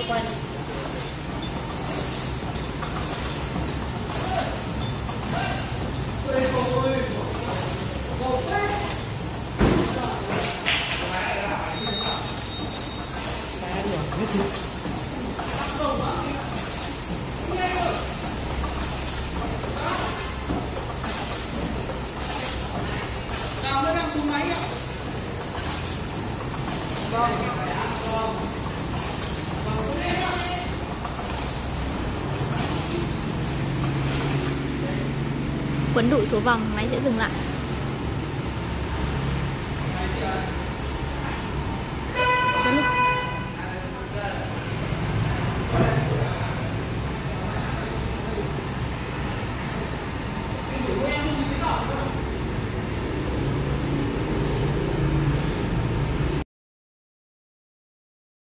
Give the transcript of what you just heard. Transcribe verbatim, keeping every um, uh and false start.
quanh. Nào nó đang xuống máy ạ. Vâng. Quấn đủ số vòng máy sẽ dừng lại.